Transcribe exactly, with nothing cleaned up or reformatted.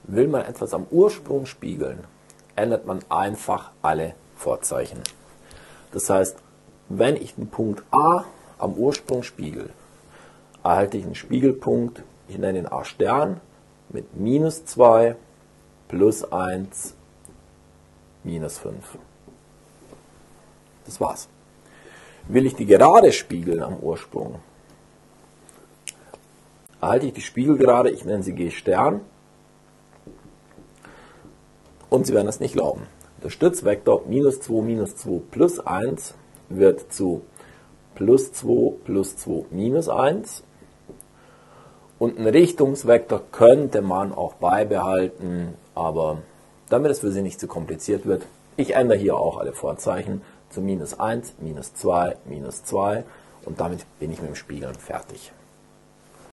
Will man etwas am Ursprung spiegeln, ändert man einfach alle Vorzeichen. Das heißt, wenn ich den Punkt A am Ursprung spiegel, erhalte ich einen Spiegelpunkt, ich nenne ihn A Stern, mit minus zwei, plus eins, minus fünf. Das war's. Will ich die Gerade spiegeln am Ursprung, erhalte ich die Spiegelgerade, ich nenne sie G Stern, und Sie werden es nicht glauben. Der Stützvektor minus zwei, minus zwei, plus eins wird zu plus zwei, plus zwei, minus eins. Und einen Richtungsvektor könnte man auch beibehalten, aber damit es für Sie nicht zu kompliziert wird, ich ändere hier auch alle Vorzeichen zu minus eins, minus zwei, minus zwei und damit bin ich mit dem Spiegeln fertig.